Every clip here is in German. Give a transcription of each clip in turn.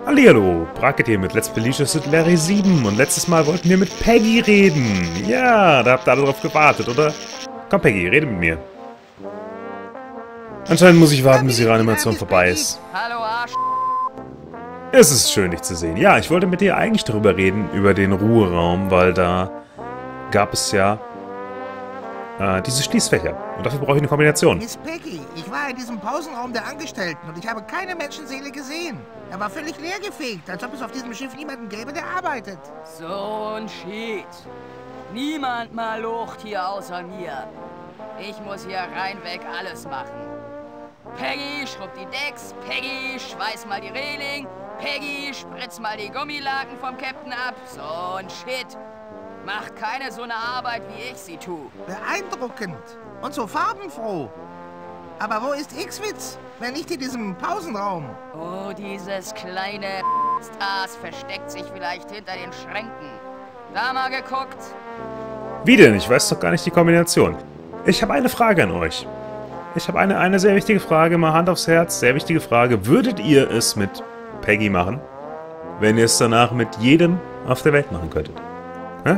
Hallihallo, Bracket hier mit Let's Play Leisure Suit Larry 7 und letztes Mal wollten wir mit Peggy reden. Ja, da habt ihr alle drauf gewartet, oder? Komm Peggy, rede mit mir. Anscheinend muss ich warten, bis die Reanimation vorbei ist. Hallo Arsch. Es ist schön, dich zu sehen. Ja, ich wollte mit dir eigentlich darüber reden, über den Ruheraum, weil da gab es ja diese Schließfächer. Und dafür brauche ich eine Kombination. Miss Peggy, ich war in diesem Pausenraum der Angestellten und ich habe keine Menschenseele gesehen. Er war völlig leergefegt, als ob es auf diesem Schiff niemanden gäbe, der arbeitet. So ein Shit. Niemand mal locht hier außer mir. Ich muss hier reinweg alles machen. Peggy, schrubb die Decks. Peggy, schweiß mal die Reling. Peggy, spritz mal die Gummilaken vom Captain ab. So ein Shit. Macht keine so eine Arbeit, wie ich sie tue. Beeindruckend und so farbenfroh. Aber wo ist X-Witz, wenn nicht in diesem Pausenraum? Oh, dieses kleine Aas versteckt sich vielleicht hinter den Schränken. Da mal geguckt? Wie denn? Ich weiß doch gar nicht die Kombination. Ich habe eine Frage an euch. Ich habe eine sehr wichtige Frage, mal Hand aufs Herz, sehr wichtige Frage. Würdet ihr es mit Peggy machen, wenn ihr es danach mit jedem auf der Welt machen könntet? Hä?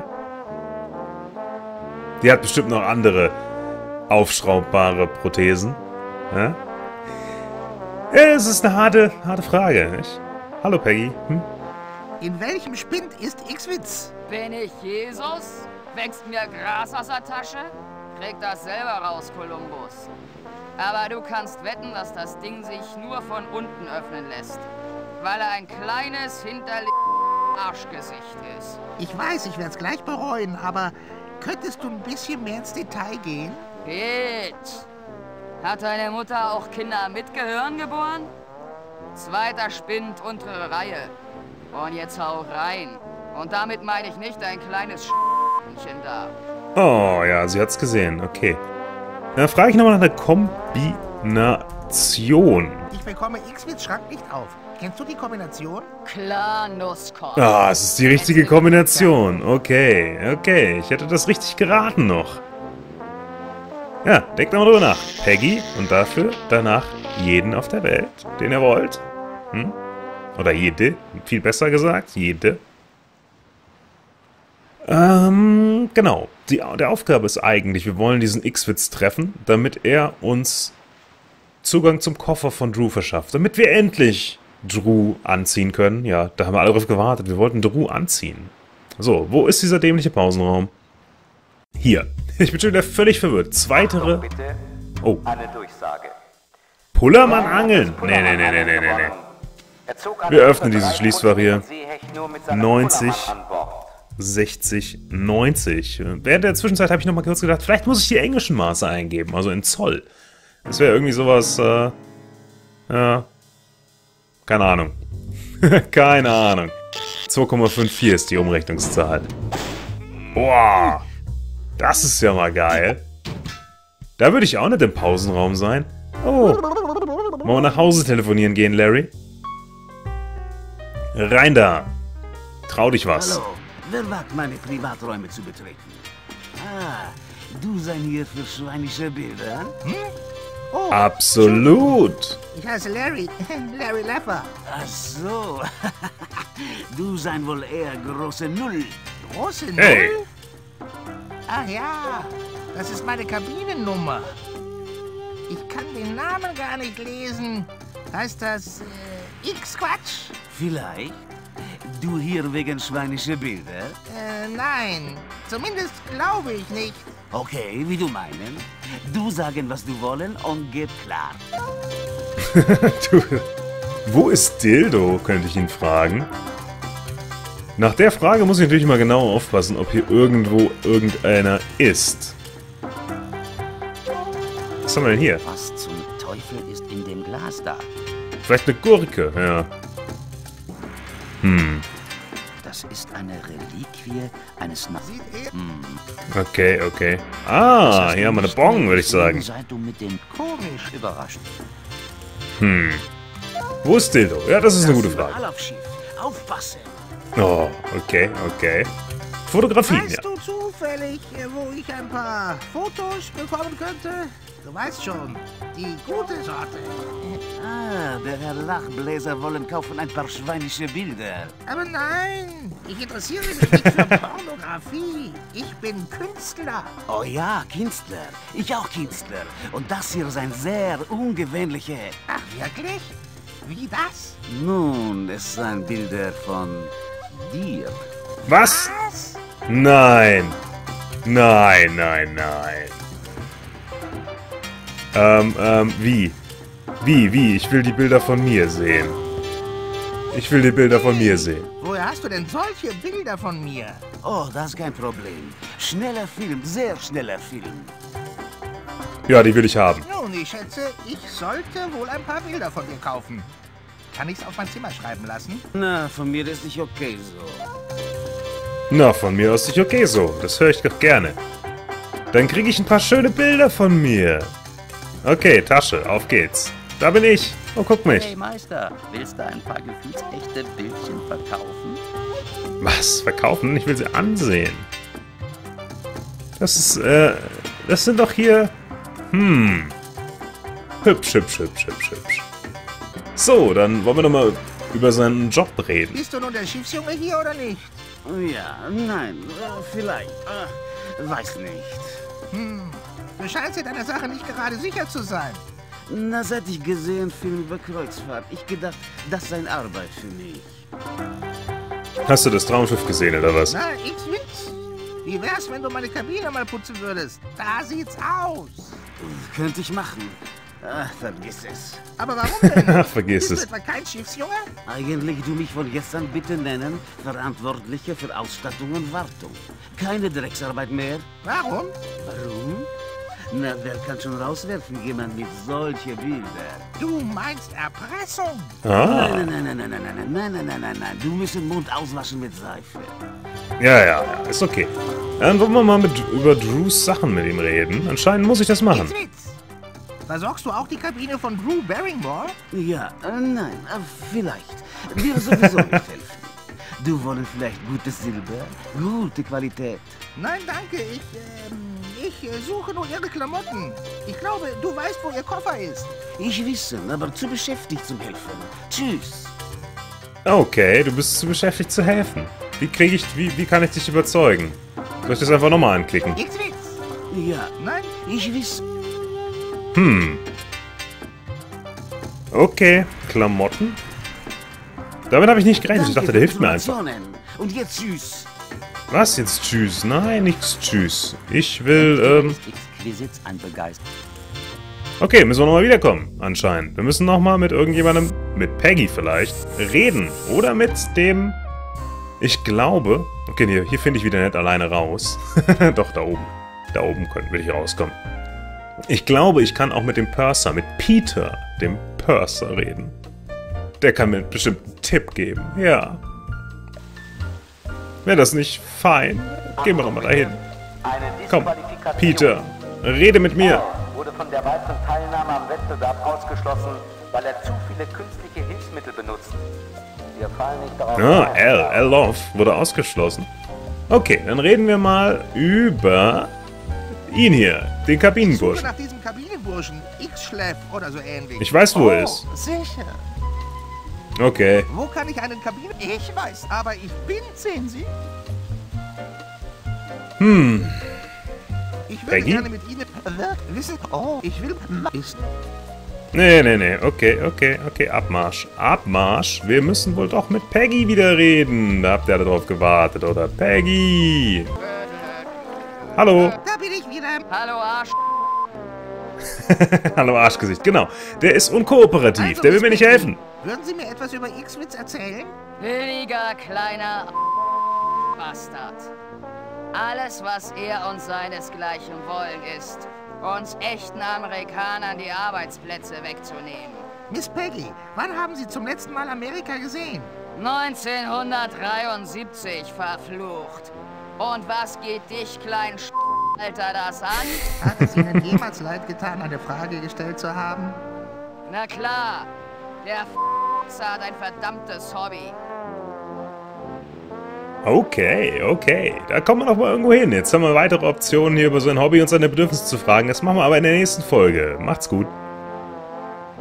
Die hat bestimmt noch andere aufschraubbare Prothesen. Hä? Es ist eine harte Frage, nicht? Hallo Peggy. Hm? In welchem Spind ist X-Witz? Bin ich Jesus? Wächst mir Gras aus der Tasche? Krieg das selber raus, Kolumbus. Aber du kannst wetten, dass das Ding sich nur von unten öffnen lässt. Weil er ein kleines, Arschgesicht ist. Ich weiß, ich werde es gleich bereuen, aber könntest du ein bisschen mehr ins Detail gehen? Geht. Hat deine Mutter auch Kinder mit Gehirn geboren? Zweiter Spind, untere Reihe. Und jetzt hau rein. Und damit meine ich nicht dein kleines Sch***chen da. Oh, ja, sie hat's gesehen. Okay. Dann frage ich nochmal nach einer Kombination. Ich bekomme X-Witz Schrank nicht auf. Kennst du die Kombination? Klar, Nusskopf. Ah, es ist die richtige Kombination. Okay, okay. Ich hätte das richtig geraten noch. Ja, denkt nochmal drüber nach. Peggy und dafür danach jeden auf der Welt, den ihr wollt. Hm? Oder jede. Viel besser gesagt. Jede. Genau. Der Aufgabe ist eigentlich, wir wollen diesen X-Witz treffen, damit er uns Zugang zum Koffer von Drew verschafft. Damit wir endlich Drew anziehen können. Ja, da haben wir alle drauf gewartet. Wir wollten Drew anziehen. So, wo ist dieser dämliche Pausenraum? Hier. Ich bin schon wieder völlig verwirrt. Zweitere... Oh. Eine Durchsage. Pullermann angeln. Nee. Wir öffnen dieses Schließfach hier. 90, 60, 90. Während der Zwischenzeit habe ich noch mal kurz gedacht, vielleicht muss ich die englischen Maße eingeben, also in Zoll. Das wäre irgendwie sowas, ja... Keine Ahnung. Keine Ahnung. 2,54 ist die Umrechnungszahl. Boah. Das ist ja mal geil. Da würde ich auch nicht im Pausenraum sein. Oh. Wollen wir nach Hause telefonieren gehen, Larry? Rein da. Trau dich was. Hallo. Wer wagt, meine Privaträume zu betreten? Ah, du sein hier für schweinische Bilder? Hm? Oh, absolut. Ich heiße Larry. Larry Leffer. Ach so. Du sein wohl eher große Null. Große Null? Hey. Ach ja, das ist meine Kabinennummer. Ich kann den Namen gar nicht lesen. Heißt das X-Quatsch? Vielleicht. Du hier wegen schweinische Bilder? Nein. Zumindest glaube ich nicht. Okay, wie du meinen. Du sagen, was du wollen und geht klar. Wo ist Dildo, könnte ich ihn fragen. Nach der Frage muss ich natürlich mal genau aufpassen, ob hier irgendwo irgendeiner ist. Was haben wir denn hier? Was zum Teufel ist in dem Glas da? Vielleicht eine Gurke, ja. Das ist eine Reliquie eines Okay, okay. Ah, hier haben wir eine Bong, würde ich sagen. Seit du mit dem Komisch. überrascht. Wo ist Dildo? Ja, das ist eine gute Frage. Überall auf Schiff. Aufpassen. Oh, okay, okay. Fotografien, ja. Weißt du zufällig, wo ich ein paar Fotos bekommen könnte? Du weißt schon, die gute Sorte. Ah, der Herr Lachbläser wollen kaufen ein paar schweinische Bilder. Aber nein, ich interessiere mich nicht für Pornografie. Ich bin Künstler. Oh ja, Künstler. Ich auch Künstler. Und das hier ist ein sehr ungewöhnliche... Ach, wirklich? Wie das? Nun, es sind Bilder von dir. Was? Was? Nein. Nein, nein, nein. Wie? Wie? Ich will die Bilder von mir sehen. Ich will die Bilder von mir sehen. Woher hast du denn solche Bilder von mir? Oh, das ist kein Problem. Schneller Film, sehr schneller Film. Ja, die will ich haben. Nun, ich schätze, ich sollte wohl ein paar Bilder von dir kaufen. Kann ich's auf mein Zimmer schreiben lassen? Na, von mir ist nicht okay so. Na, von mir aus nicht okay so. Das höre ich doch gerne. Dann kriege ich ein paar schöne Bilder von mir. Okay, Tasche, auf geht's. Da bin ich. Oh, guck mich. Hey Meister, willst du ein paar gefühlsechte Bildchen verkaufen? Was? Verkaufen? Ich will sie ansehen. Das ist, das sind doch hier... Hübsch. So, dann wollen wir doch mal über seinen Job reden. Bist du nun der Schiffsjunge hier oder nicht? Ja, nein, vielleicht. Weiß nicht. Du scheinst dir deiner Sache nicht gerade sicher zu sein. Na, seit ich gesehen Film über Kreuzfahrt, ich gedacht, das sei eine Arbeit für mich. Hast du das Traumschiff gesehen, oder was? Na, X-Witz. Wie wär's, wenn du meine Kabine mal putzen würdest? Da sieht's aus. Könnte ich machen. Ach, vergiss es. Aber warum denn? Vergiss Bist es. du etwa kein Schiffsjunge? Eigentlich du mich von gestern bitte nennen, Verantwortliche für Ausstattung und Wartung. Keine Drecksarbeit mehr. Warum? Warum? Na, wer kann schon rauswerfen, jemand mit solchen Bildern? Du meinst Erpressung? Ah. Nein. Du musst den Mund auswaschen mit Seife. Ja, ist okay. Dann wollen wir mal über Drews Sachen mit ihm reden. Anscheinend muss ich das machen. X-Witz. Versorgst du auch die Kabine von Drew Barrymore? Ja, nein, vielleicht. Dir sowieso nicht helfen. Du wolltest vielleicht gutes Silber, gute Qualität. Nein, danke. Ich suche nur ihre Klamotten. Ich glaube, du weißt, wo ihr Koffer ist. Ich wissen, aber zu beschäftigt zum Helfen. Tschüss. Okay, du bist zu beschäftigt zu helfen. Wie kann ich dich überzeugen? Soll ich das einfach nochmal anklicken? X-Witz. Ja, Nein, ich wissen. Okay, Klamotten. Damit habe ich nicht gerechnet. Ich dachte, der hilft mir einfach. Und jetzt tschüss. Was jetzt tschüss? Nein, nichts tschüss. Ich will, Ist Exquisitz ein Begeistert. Okay, müssen wir nochmal wiederkommen, anscheinend. Wir müssen nochmal mit irgendjemandem, mit Peggy vielleicht, reden. Oder mit dem... Ich glaube... Okay, hier finde ich wieder nicht alleine raus. Doch, da oben. Da oben will ich rauskommen. Ich glaube, ich kann auch mit dem Purser, mit Peter, dem Purser, reden. Der kann mir bestimmt einen Tipp geben. Ja. Wäre das nicht fein? Gehen wir doch mal dahin. Komm, Peter, rede mit mir. Wurde von der weiteren Teilnahme am Wettbewerb ausgeschlossen, weil er zu viele künstliche Hilfsmittel benutzt. Wir fallen nicht darauf. L. Love wurde ausgeschlossen. Okay, dann reden wir mal über ihn hier, den suche Kabinenburschen. nach diesem Kabinenburschen. X-Schleff oder so ähnlich. Ich weiß, wo er ist. Sicher. Okay. Wo kann ich einen Kabinen... Ich weiß, aber ich bin, sehen Sie. Ich würde Peggy? gerne mit Ihnen wissen... Oh, ich will... Ist... Nee. Okay. Abmarsch. Wir müssen wohl doch mit Peggy wieder reden. Da habt ihr alle drauf gewartet, oder? Peggy! Hallo. Da bin ich wieder. Hallo Arsch. Hallo Arschgesicht, genau. Der ist unkooperativ, Also, der will mir nicht Miss helfen. Peggy, würden Sie mir etwas über X-Witz erzählen? Billiger, kleiner Bastard. Alles, was er und seinesgleichen wollen, ist, uns echten Amerikanern die Arbeitsplätze wegzunehmen. Miss Peggy, wann haben Sie zum letzten Mal Amerika gesehen? 1973, verflucht. Und was geht dich, kleinen Alter, das an? Hat es Ihnen jemals leid getan, eine Frage gestellt zu haben? Na klar, der hat ein verdammtes Hobby. Okay. Da kommen wir noch mal irgendwo hin. Jetzt haben wir weitere Optionen, hier über sein Hobby und seine Bedürfnisse zu fragen. Das machen wir aber in der nächsten Folge. Macht's gut.